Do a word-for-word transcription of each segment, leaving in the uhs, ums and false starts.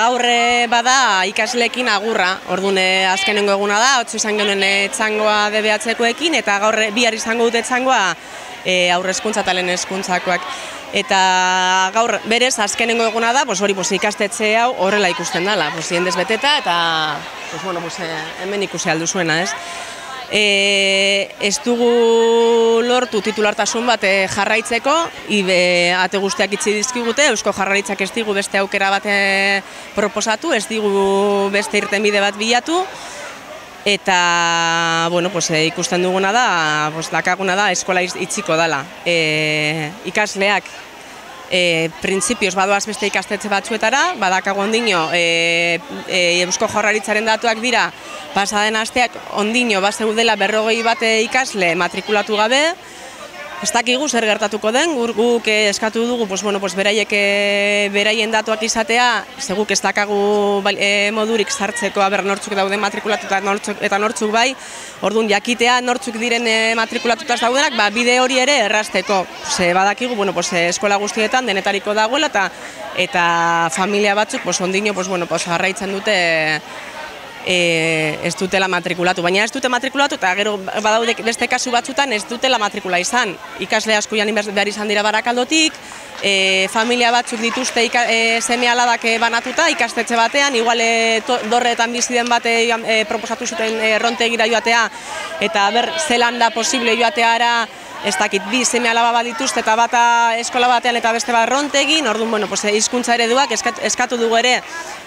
gaurre bada ikasleekin agurra, orduan azkenengo eguna da, otzu izan genuen txangoa D B H-koekin, eta gaur bihar izango dute txangoa aurre hezkuntza eta lehen hezkuntzakoak. Eta gaur berez azkenengo eguna da, hori ikastetxe hau horrela ikusten dela, jendez beteta, eta hemen ikusi alduzuena, ez? Ez dugu lortu titulartasun bat jarraitzeko, ate guztiak itzi dizkigute, Eusko Jaurlaritzak ez digu beste aukera bat proposatu, ez digu beste irtenbide bat bilatu, eta ikusten duguna da, dakaguna da, eskola itxiko dela. Ikasleak printzipioz badoaz beste ikastetxe batzuetara, badakago ondino Eusko Jaurlaritzaren datuak dira, pasaden asteak ondino bazeudela berrogei bat ikasle matrikulatu gabe, ez dakigu zer gertatuko den, guk eskatu dugu beraien datuak izatea, seguk ez dakagu modurik sartzeko aber nortzuk dauden matrikulatuta eta nortzuk bai, orduan jakitea nortzuk diren matrikulatutaz daudenak, bide hori ere errazteko. Badakigu eskola guztietan denetariko dagoela eta familia batzuk ondino jarraitzen dute ez dutela matrikulatu, baina ez dute matrikulatu eta gero badaude beste kasu batzutan ez dutela matrikula izan. Ikasle asko jan behar izan dira Barakaldotik, familia batzuk dituzte seme alabak banatuta ikastetxe batean, igual dorreetan biziden bate proposatu zuten Rontegira joatea eta ber zelan da posible joateara, ez dakit bi seme alaba bat dituzte eta bata eskola batean eta beste bat Rontegin, orduan hizkuntza ereduak eskatu dugu ere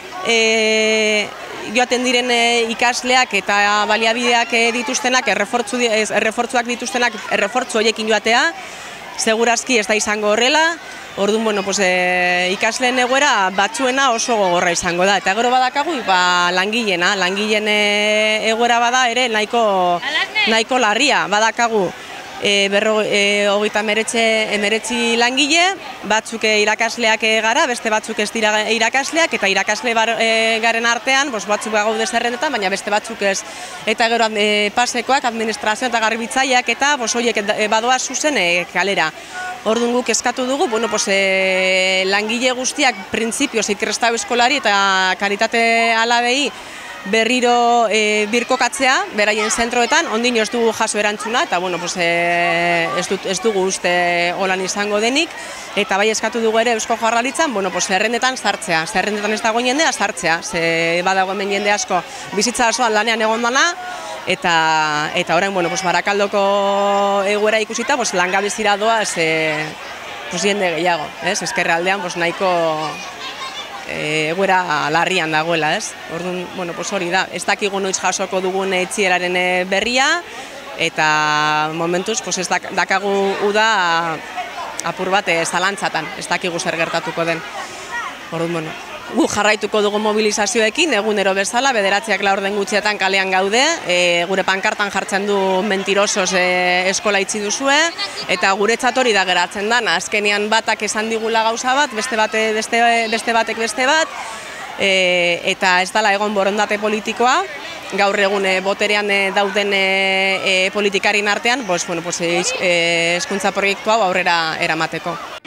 joaten diren ikasleak eta baliabideak dituztenak, errefortzuak dituztenak, errefortzu horiekin joatea, segurazki ez da izango horrela, orduan ikasleen egoera batzuena oso gogorra izango da. Eta gero badakagu langileena, langileen egoera bada ere nahiko larria, badakagu hogeita hemeretzi langile, batzuk irakasleak gara, beste batzuk ez dira irakasleak, eta irakasle garen artean batzuk gaude zerrendetan, baina beste batzuk ez. Eta gero pasekoak, administrazio eta garbitzaileak eta horiek badoa zuzen kalera. Orduan guk eskatu dugu, langile guztiak printzipioz ikerrestau eskolari eta karitate alabei berriro birkokatzea, beraien zentroetan, ondino ez dugu jaso erantzuna, eta ez dugu uste holan izango denik, eta bai eskatu dugu ere Eusko Jaurlaritzan, zerrendetan sartzea, zerrendetan ez dago jendea sartzea, ze badago hemen jende asko bizitza osoan lanean egon dana, eta orain Barakaldoko egoera ikusita, langabezira doa jende gehiago, Ezkerraldean nahiko egoera larrian dagoela, ez? Orduan, hori da, ez dakigu noiz jasoko dugun itxieraren berria, eta momentuz ez dakagu uda apur bat zalantzatan, ez dakigu zer gertatuko den. Orduan, gu jarraituko dugu mobilizazioekin, egunero bezala, bederatziak laurden gutxietan kalean gaude, gure pankartan jartzen du mentirosos eskola itxi duzue, eta guretzat hori da geratzen dana, azkenean batak esan digula gauza bat, beste batek beste bat, eta ez dela egon borondate politikoa, gaur egun boterean dauden politikarin artean, hezkuntza proiektu hau aurrera eramateko.